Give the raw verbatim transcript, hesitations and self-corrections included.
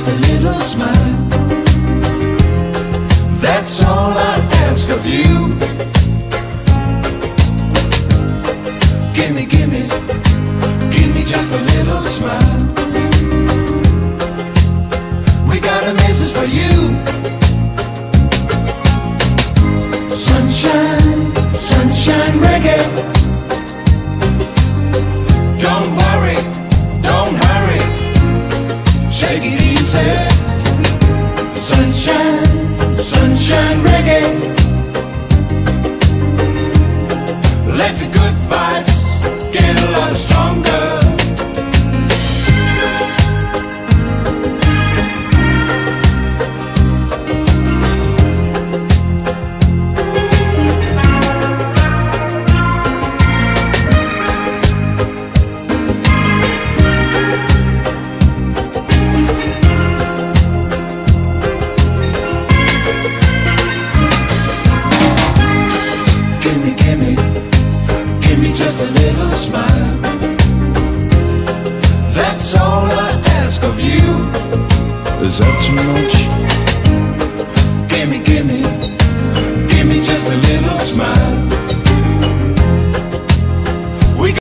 just a little smile. That's all I ask of you. Gimme, gimme, gimme just a little smile. We got a message for you. Sunshine, sunshine reggae. Don't worry, don't hurry, take it easy. Sunshine, sunshine reggae. Let the good vibes get a lot stronger. Just a little smile. That's all I ask of you. Is that too much?